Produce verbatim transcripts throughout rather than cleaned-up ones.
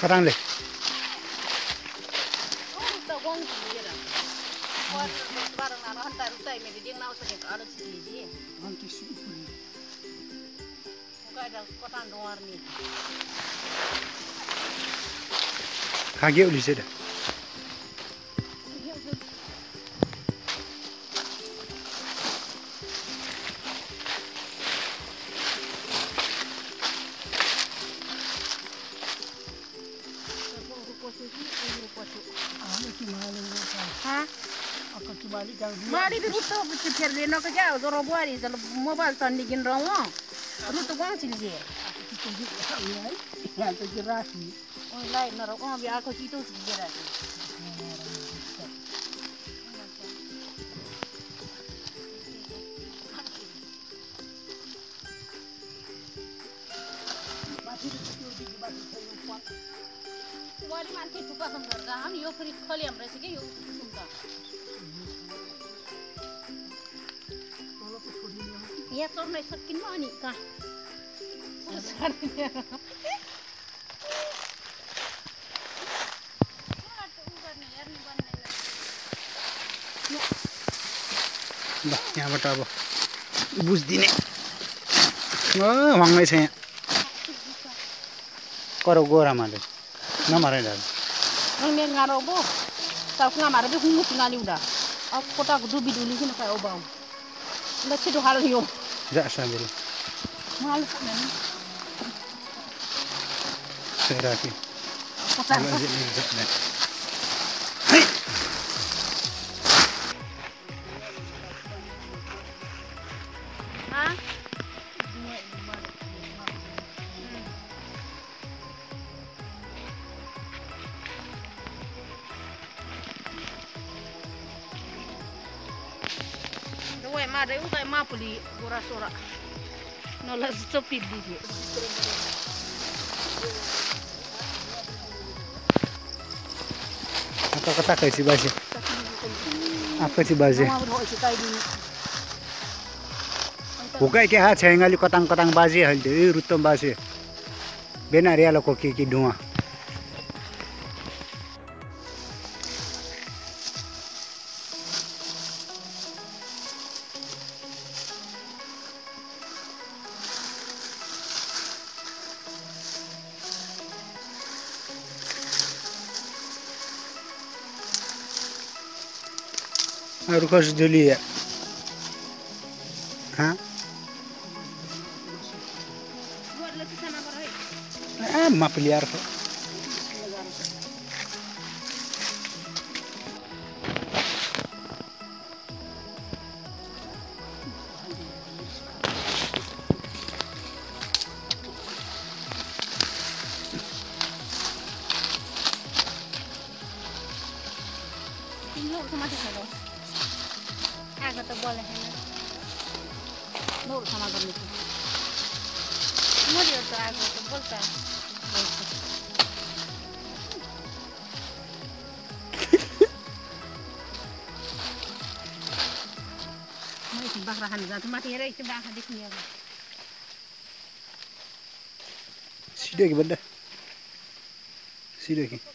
Katang le. Oh, ta gong ji ra. Ko barang na han ta ru tai me ding na so ke ala chi ji. Anti su puri. Ko da ko tan doar ni. Kage uli se da. Ha? Aku kembali kang Mari bi ruto ci perde no ko jaaw do ro boari sa mobile tan digin ro wo. Ruto gong ci je. aku tunjuk ya. Ya tu jerasi. Oh lai na ro ko bi ako ci to ci je ra. Wali man ke tuka sam garda ham yo fri khali hamra se ke yo sunta ya tor nai sakin ma ni ka usar ni ल यहाँबाट अब बुझ्दिने भङ्गै छ यहाँ करो गोरामाले नमारे दाल ang ne ngaro bo ta ku ngamara bi hungu tingali udah aku kota ku dubi dulu sini kayak obang la ci do hal yo ja sambil mal sa men seraki kota kalau aja ni jatne ha Woi, ma dai utai ma puli gora sora. No la stupid di. apa kata kai si baje apa si baje bukai ke ha chengali kotang kotang baje halde e rutom baje bena rialo ko ki ki duwa Aru kas dulu ya, hah? Buat lagi sana barai. Ah, ma piliar ko. Tinggal sama dia kalau. Agak tebal ya kan. Nur sama gini tu. Nur dia tu agak tebal kan. Mai si bahrahan zat mati rai si bahrahan dik ni. सीधे की बंदा सीधे की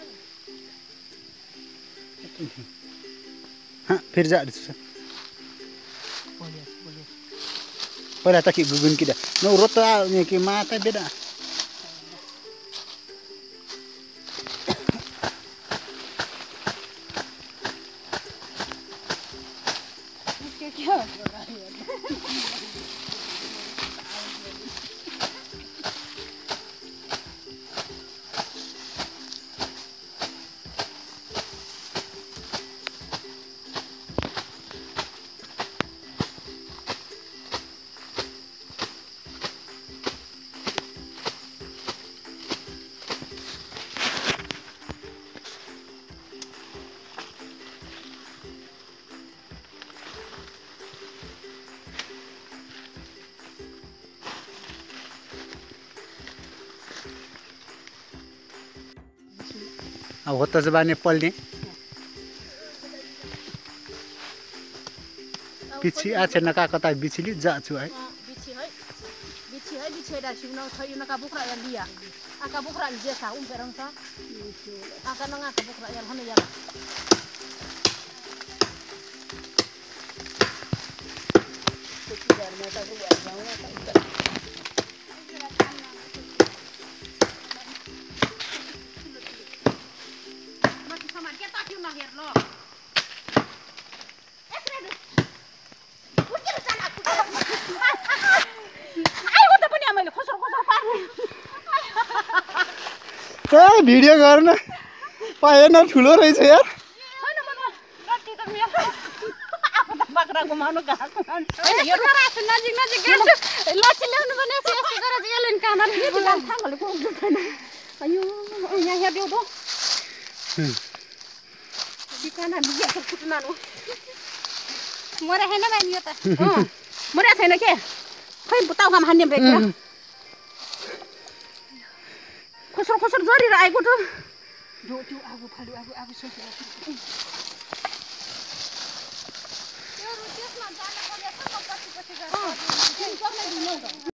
हाँ फिर जा पहिला त के गुगुन किदा न रोता ने के माता बेदा के क्या अब होता जबाने पल्ने पिछि आछे नका कता बिछिली जाछु है बिछि है बिछि है seda siu na thayu na ka bukra ya dia aka bukra je sa um perang sa aka na nga ka bukra ya hanu ya masih sama dia tak diunah ya lo ए video गर्न पाएन ठुलो रहेछ यार मरे छैन नानी यो त मरे छैन के खै बुताउ काम हान्ने ब्रेक खुसर खुसर जोरी आएको त जो जो आगो फाल्यो आगो आगो सकियो यो त्यसमा जान पर्ने छ कति पछि गर्छ